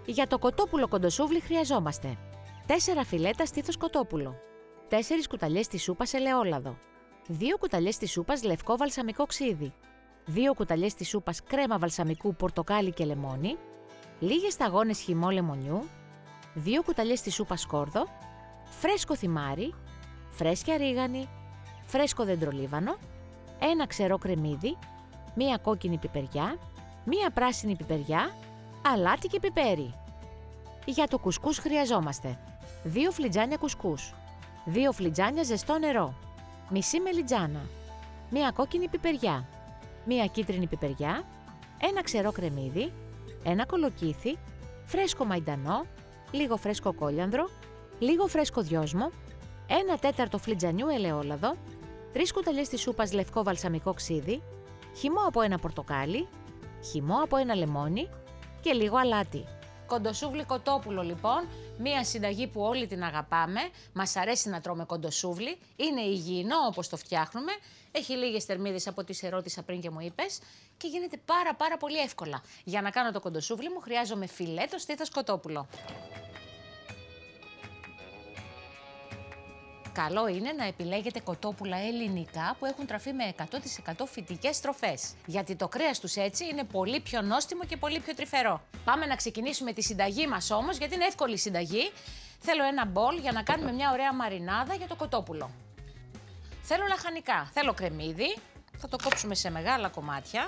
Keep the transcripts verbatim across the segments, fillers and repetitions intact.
Για το κοτόπουλο κοντοσούβλι χρειαζόμαστε τέσσερα φιλέτα στήθος κοτόπουλο, τέσσερις κουταλιές της σούπας ελαιόλαδο, δύο κουταλιές της σούπας λευκό βαλσαμικό ξύδι, δύο κουταλιές της σούπας κρέμα βαλσαμικού πορτοκάλι και λεμόνι, λίγες σταγόνες χυμό λεμονιού, δύο κουταλιές της σούπας σκόρδο, φρέσκο θυμάρι, φρέσκια ρίγανη, φρέσκο δεντρολίβανο, ένα ξερό κρεμμύδι, μία κόκκινη πιπεριά, μία πράσινη πιπεριά, αλάτι και πιπέρι. Για το κουσκούς χρειαζόμαστε δύο φλιτζάνια κουσκούς, δύο φλιτζάνια ζεστό νερό, μισή μελιτζάνα, μία κόκκινη πιπεριά, μία κίτρινη πιπεριά, ένα ξερό κρεμμύδι, ένα κολοκύθι, φρέσκο μαϊντανό, λίγο φρέσκο κόλιανδρο, λίγο φρέσκο δυόσμο, ένα τέταρτο φλιτζανιού ελαιόλαδο, τρεις κουταλιές της σούπας λευκό βαλσαμικό ξύδι, χυμό από ένα πορτοκάλι, χυμό από ένα λεμόνι και λίγο αλάτι. Κοντοσούβλι κοτόπουλο λοιπόν, μία συνταγή που όλοι την αγαπάμε, μας αρέσει να τρώμε κοντοσούβλι, είναι υγιεινό όπως το φτιάχνουμε, έχει λίγες θερμίδες από ό,τι σε ρώτησα πριν και μου είπες και γίνεται πάρα πάρα πολύ εύκολα. Για να κάνω το κοντοσούβλι μου χρειάζομαι φιλέτο στήθος κοτόπουλο. Καλό είναι να επιλέγετε κοτόπουλα ελληνικά που έχουν τραφεί με εκατό τοις εκατό φυτικές τροφές. Γιατί το κρέας τους έτσι είναι πολύ πιο νόστιμο και πολύ πιο τρυφερό. Πάμε να ξεκινήσουμε τη συνταγή μας όμως, γιατί είναι εύκολη συνταγή. Θέλω ένα μπολ για να κάνουμε μια ωραία μαρινάδα για το κοτόπουλο. Θέλω λαχανικά, θέλω κρεμμύδι, θα το κόψουμε σε μεγάλα κομμάτια.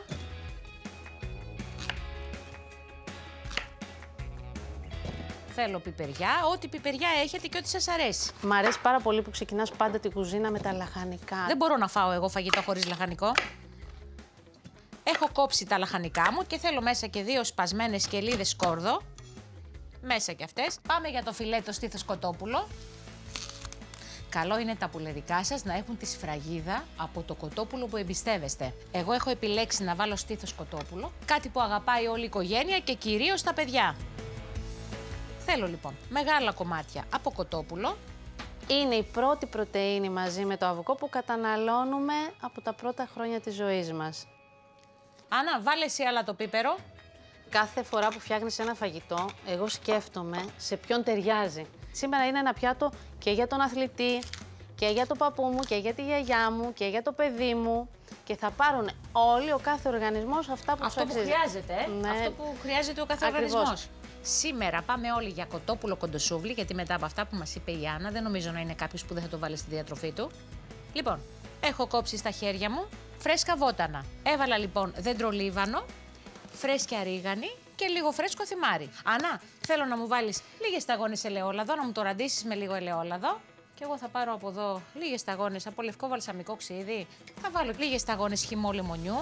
Θέλω πιπεριά, ό,τι πιπεριά έχετε και ό,τι σας αρέσει. Μ' αρέσει πάρα πολύ που ξεκινάς πάντα την κουζίνα με τα λαχανικά. Δεν μπορώ να φάω εγώ φαγητό χωρίς λαχανικό. Έχω κόψει τα λαχανικά μου και θέλω μέσα και δύο σπασμένες σκελίδες σκόρδο. Μέσα και αυτές. Πάμε για το φιλέτο στήθος κοτόπουλο. Καλό είναι τα πουλερικά σας να έχουν τη σφραγίδα από το κοτόπουλο που εμπιστεύεστε. Εγώ έχω επιλέξει να βάλω στήθος κοτόπουλο, κάτι που αγαπάει όλη η οικογένεια και κυρίως τα παιδιά. Θέλω λοιπόν μεγάλα κομμάτια από κοτόπουλο. Είναι η πρώτη πρωτεΐνη μαζί με το αυγό που καταναλώνουμε από τα πρώτα χρόνια της ζωής μας. Άννα, βάλε εσύ αλατοπίπερο. Κάθε φορά που φτιάχνεις ένα φαγητό, εγώ σκέφτομαι σε ποιον ταιριάζει. Σήμερα είναι ένα πιάτο και για τον αθλητή, και για τον παππού μου, και για τη γιαγιά μου, και για το παιδί μου. Και θα πάρουν όλοι, ο κάθε οργανισμός, αυτά που Αυτό τους που αξίζει. χρειάζεται, ε? Ναι. Αυτό που χρειάζεται ο κάθε Ακριβώς. οργανισμός. Σήμερα πάμε όλοι για κοτόπουλο κοντοσούβλι, γιατί μετά από αυτά που μας είπε η Άννα, δεν νομίζω να είναι κάποιος που δεν θα το βάλει στη διατροφή του. Λοιπόν, έχω κόψει στα χέρια μου φρέσκα βότανα. Έβαλα λοιπόν δεντρολίβανο, φρέσκια ρίγανη και λίγο φρέσκο θυμάρι. Άννα, θέλω να μου βάλεις λίγες σταγόνες ελαιόλαδο, να μου το ραντίσεις με λίγο ελαιόλαδο. Και εγώ θα πάρω από εδώ λίγες σταγόνες από λευκό βαλσαμικό ξύδι. Θα βάλω λίγες σταγόνες χυμό λεμονιού.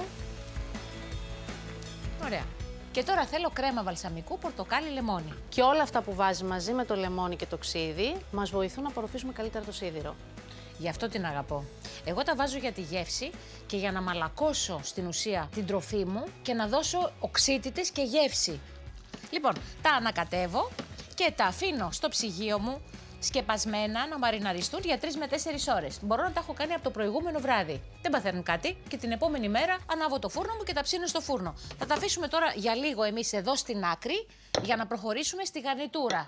Ωραία. Και τώρα θέλω κρέμα βαλσαμικού, πορτοκάλι, λεμόνι. Και όλα αυτά που βάζεις μαζί με το λεμόνι και το ξύδι μας βοηθούν να απορροφήσουμε καλύτερα το σίδηρο. Γι' αυτό την αγαπώ. Εγώ τα βάζω για τη γεύση και για να μαλακώσω στην ουσία την τροφή μου και να δώσω οξύτητες και γεύση. Λοιπόν, τα ανακατεύω και τα αφήνω στο ψυγείο μου σκεπασμένα να μαριναριστούν για τρεις με τέσσερις ώρες. Μπορώ να τα έχω κάνει από το προηγούμενο βράδυ. Δεν παθαίνουν κάτι και την επόμενη μέρα ανάβω το φούρνο μου και τα ψήνω στο φούρνο. Θα τα αφήσουμε τώρα για λίγο εμείς εδώ στην άκρη για να προχωρήσουμε στη γαρνιτούρα.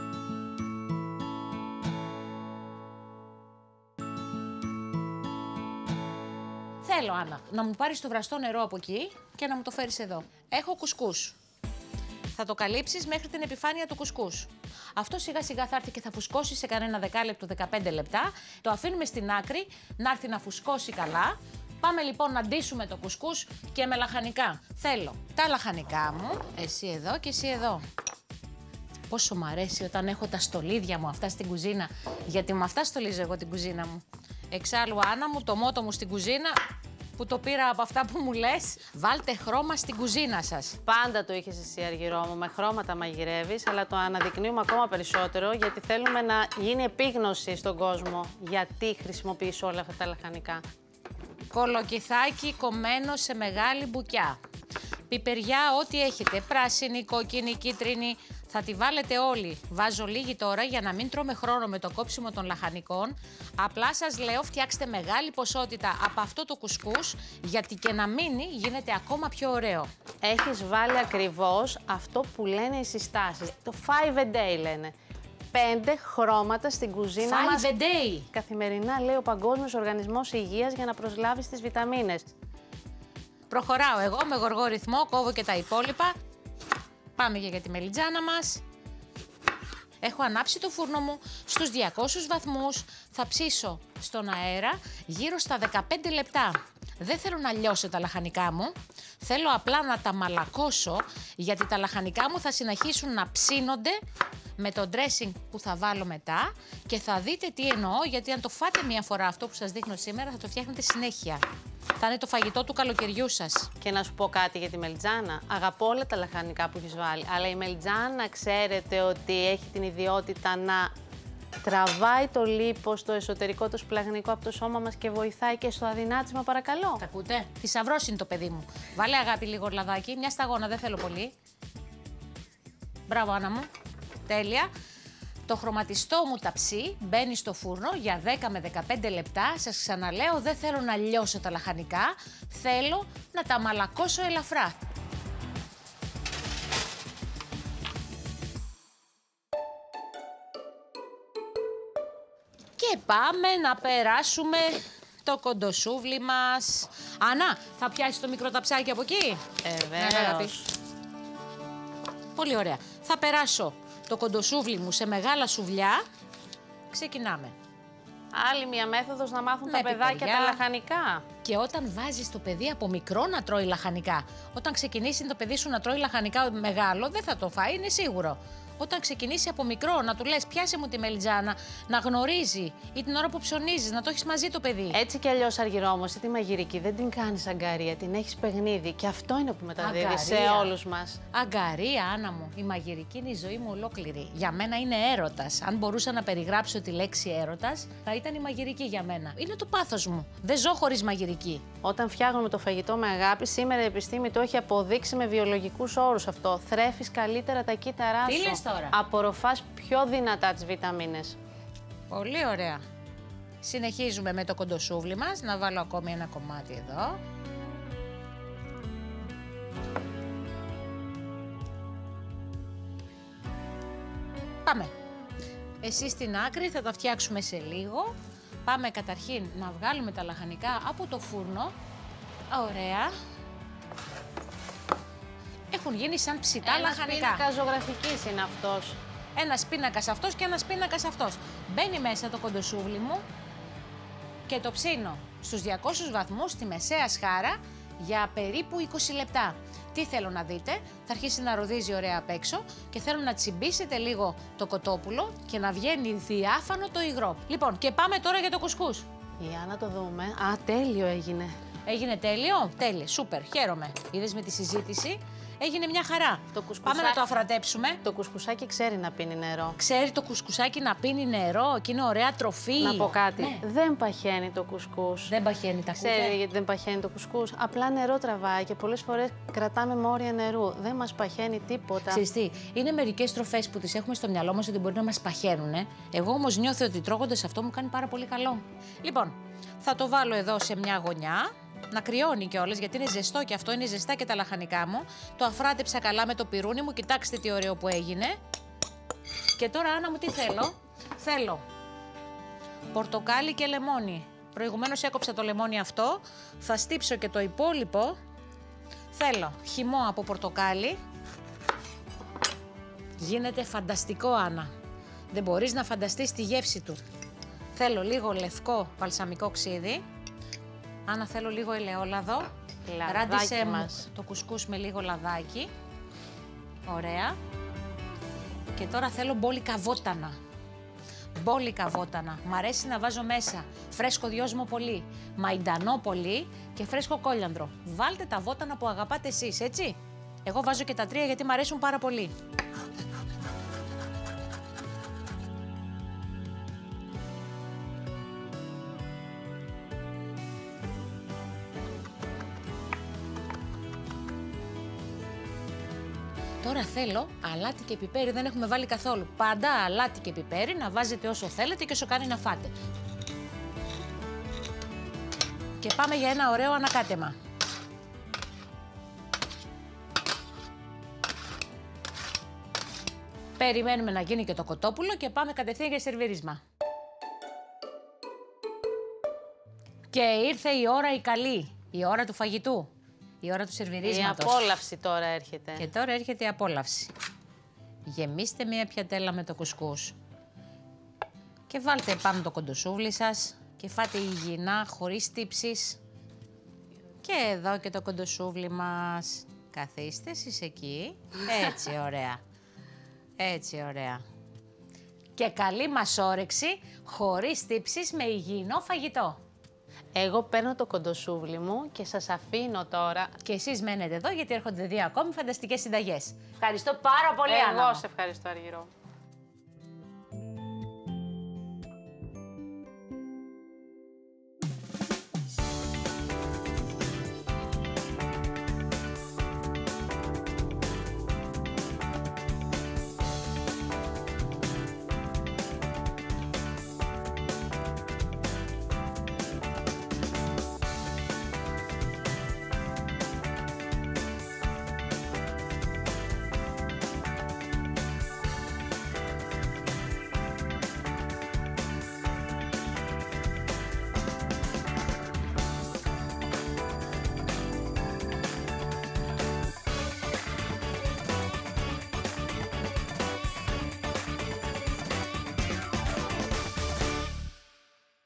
Θέλω, Άννα, να μου πάρεις το βραστό νερό από εκεί και να μου το φέρεις εδώ. Έχω κουσκούς. Θα το καλύψεις μέχρι την επιφάνεια του κουσκούς. Αυτό σιγά σιγά θα έρθει και θα φουσκώσει σε κανένα δεκάλεπτο, δεκαπέντε λεπτά. Το αφήνουμε στην άκρη να έρθει να φουσκώσει καλά. Πάμε λοιπόν να ντύσουμε το κουσκούς και με λαχανικά. Θέλω τα λαχανικά μου, εσύ εδώ και εσύ εδώ. Πόσο μ' αρέσει όταν έχω τα στολίδια μου αυτά στην κουζίνα, γιατί με αυτά στολίζω εγώ την κουζίνα μου. Εξάλλου, Άννα μου, το μότο μου στην κουζίνα, που το πήρα από αυτά που μου λες, βάλτε χρώμα στην κουζίνα σας. Πάντα το είχες εσύ, Αργυρό μου, με χρώματα μαγειρεύεις, αλλά το αναδεικνύουμε ακόμα περισσότερο, γιατί θέλουμε να γίνει επίγνωση στον κόσμο γιατί χρησιμοποιείς όλα αυτά τα λαχανικά. Κολοκυθάκι κομμένο σε μεγάλη μπουκιά. πιπεριά, ό,τι έχετε, πράσινη, κόκκινη, κίτρινη, θα τη βάλετε όλοι. Βάζω λίγη τώρα για να μην τρώμε χρόνο με το κόψιμο των λαχανικών. Απλά σας λέω, φτιάξτε μεγάλη ποσότητα από αυτό το κουσκούς, γιατί και να μείνει γίνεται ακόμα πιο ωραίο. Έχεις βάλει ακριβώς αυτό που λένε οι συστάσεις. Το five a day λένε. Πέντε χρώματα στην κουζίνα Five μας. a day. Καθημερινά, λέει ο Παγκόσμιος Οργανισμός Υγείας, για να προσλάβεις τις βιταμίνες. Προχωράω εγώ με γοργό ρυθμό, κόβω και τα υπόλοιπα. Πάμε και για τη μελιτζάνα μας. Έχω ανάψει το φούρνο μου στους διακόσιους βαθμούς. Θα ψήσω στον αέρα γύρω στα δεκαπέντε λεπτά. Δεν θέλω να λιώσω τα λαχανικά μου. Θέλω απλά να τα μαλακώσω, γιατί τα λαχανικά μου θα συνεχίσουν να ψήνονται με το dressing που θα βάλω μετά και θα δείτε τι εννοώ, γιατί αν το φάτε μία φορά αυτό που σας δείχνω σήμερα θα το φτιάχνετε συνέχεια. Θα είναι το φαγητό του καλοκαιριού σας. Και να σου πω κάτι για τη μελιτζάνα. Αγαπώ όλα τα λαχανικά που έχεις βάλει, αλλά η μελιτζάνα ξέρετε ότι έχει την ιδιότητα να τραβάει το λίπος στο εσωτερικό το σπλαγνικό από το σώμα μας και βοηθάει και στο αδυνάτισμα, παρακαλώ. Τα ακούτε? Θησαυρός είναι το παιδί μου. Βάλε αγάπη λίγο λαδάκι, μια σταγόνα, δεν θέλω πολύ. Μπράβο Άννα μου. Τέλεια. Το χρωματιστό μου ταψί μπαίνει στο φούρνο για δέκα με δεκαπέντε λεπτά. Σας ξαναλέω, δεν θέλω να λιώσω τα λαχανικά, θέλω να τα μαλακώσω ελαφρά. Και πάμε να περάσουμε το κοντοσούβλι μας. Άννα, θα πιάσεις το μικρό ταψάκι από εκεί? Ε, Ναι, βέβαιως. Πολύ ωραία. Θα περάσω το κοντοσούβλι μου σε μεγάλα σουβλιά. Ξεκινάμε. Άλλη μια μέθοδος να μάθουν Με τα παιδάκια πιπεριά. τα λαχανικά. Και όταν βάζεις το παιδί από μικρό να τρώει λαχανικά, όταν ξεκινήσει το παιδί σου να τρώει λαχανικά μεγάλο, δεν θα το φάει, είναι σίγουρο. Όταν ξεκινήσει από μικρό να του λες πιάσε μου τη μελιτζάνα, να γνωρίζει, ή την ώρα που ψωνίζεις να το έχεις μαζί το παιδί. Έτσι κι αλλιώς, Αργυρό, όμως, τη μαγειρική δεν την κάνεις αγκαρία, την έχεις παιχνίδι. Και αυτό είναι που μεταδίδει σε Αγκαρία. όλους μας. Αγκαρία, Άννα μου. Η μαγειρική είναι η ζωή μου ολόκληρη. Για μένα είναι έρωτας. Αν μπορούσα να περιγράψω τη λέξη έρωτας, θα ήταν η μαγειρική για μένα. Είναι το πάθος μου. Δεν ζω χωρίς μαγειρική. Όταν φτιάχνουμε το φαγητό με αγάπη, σήμερα η επιστήμη το έχει αποδείξει με βιολογικούς όρους αυτό. Θρέφεις καλύτερα τα κύτταρά Τι σου. λες τώρα? Απορροφάς πιο δυνατά τις βιταμίνες. Πολύ ωραία. Συνεχίζουμε με το κοντοσούβλι μας. Να βάλω ακόμη ένα κομμάτι εδώ. Πάμε. Εσύ στην άκρη, θα τα φτιάξουμε σε λίγο. Πάμε καταρχήν να βγάλουμε τα λαχανικά από το φούρνο. Ωραία. Έχουν γίνει σαν ψητά Ένας λαχανικά. πίνακας ζωγραφικής είναι αυτός. Ένας πίνακας αυτός και ένας πίνακας αυτός. Μπαίνει μέσα το κοντοσούβλι μου και το ψήνω στους διακόσιους βαθμούς στη μεσαία σχάρα για περίπου είκοσι λεπτά. Τι θέλω να δείτε, θα αρχίσει να ροδίζει ωραία απ' έξω και θέλω να τσιμπήσετε λίγο το κοτόπουλο και να βγαίνει διάφανο το υγρό. Λοιπόν, και πάμε τώρα για το κουσκούς. Για να το δούμε. Α, τέλειο έγινε. Έγινε τέλειο, τέλειο, σούπερ, χαίρομαι. Είδες με τη συζήτηση, έγινε μια χαρά. Το κουσκουσάκι- Πάμε να το αφρατέψουμε. Το κουσκουσάκι ξέρει να πίνει νερό. Ξέρει το κουσκουσάκι να πίνει νερό και είναι ωραία τροφή. Να πω κάτι. Ναι. Δεν παχαίνει το κουσκούς. Δεν παχαίνει τα Ξέρει κούτα. γιατί δεν παχαίνει το κουσκούς. Απλά νερό τραβάει και πολλές φορές κρατάμε με όρια νερού. Δεν μας παχαίνει τίποτα. Ξέρεις τι, είναι μερικές τροφές που τις έχουμε στο μυαλό μας ότι μπορεί να μας παχαίνουν. Εγώ όμως νιώθω ότι τρώγοντας αυτό μου κάνει πάρα πολύ καλό. Λοιπόν, θα το βάλω εδώ σε μια γωνιά. Να κρυώνει κιόλας, γιατί είναι ζεστό και αυτό, είναι ζεστά και τα λαχανικά μου. Το αφράτεψα καλά με το πυρούνι μου, κοιτάξτε τι ωραίο που έγινε. Και τώρα, Άννα μου, τι θέλω. Θέλω πορτοκάλι και λεμόνι. Προηγουμένως έκοψα το λεμόνι αυτό. Θα στύψω και το υπόλοιπο. Θέλω χυμό από πορτοκάλι. Γίνεται φανταστικό, Άννα. Δεν μπορείς να φανταστείς τη γεύση του. Θέλω λίγο λευκό βαλσαμικό ξύδι. Άννα, θέλω λίγο ελαιόλαδο. Λαδάκι Ράντισε μου μας. το κουσκούς με λίγο λαδάκι. Ωραία. Και τώρα θέλω μπόλικα βότανα. Μπόλικα βότανα. Μ' αρέσει να βάζω μέσα φρέσκο δυόσμο πολύ, μαϊντανό πολύ και φρέσκο κόλιανδρο. Βάλτε τα βότανα που αγαπάτε εσείς, έτσι. Εγώ βάζω και τα τρία γιατί μ' αρέσουν πάρα πολύ. Τώρα θέλω αλάτι και πιπέρι, δεν έχουμε βάλει καθόλου. Πάντα αλάτι και πιπέρι, να βάζετε όσο θέλετε και όσο κάνει να φάτε. Και πάμε για ένα ωραίο ανακάτεμα. Περιμένουμε να γίνει και το κοτόπουλο και πάμε κατευθείαν για σερβίρισμα. Και ήρθε η ώρα η καλή, η ώρα του φαγητού, η ώρα του σερβιρίσματος. Η απόλαυση τώρα έρχεται. Και τώρα έρχεται η απόλαυση. Γεμίστε μία πιατέλα με το κουσκούς και βάλτε πάνω το κοντοσούβλι σας και φάτε υγιεινά, χωρίς τύψεις. Και εδώ και το κοντοσούβλι μας. Καθίστε εσείς εκεί. Έτσι, ωραία. Έτσι, ωραία. Και καλή μας όρεξη, χωρίς τύψεις, με υγιεινό φαγητό. Εγώ παίρνω το κοντοσούβλι μου και σας αφήνω τώρα. Και εσείς μένετε εδώ γιατί έρχονται δύο ακόμη φανταστικές συνταγές. Ευχαριστώ πάρα πολύ, Άννα. Εγώ σε ευχαριστώ, Αργυρό.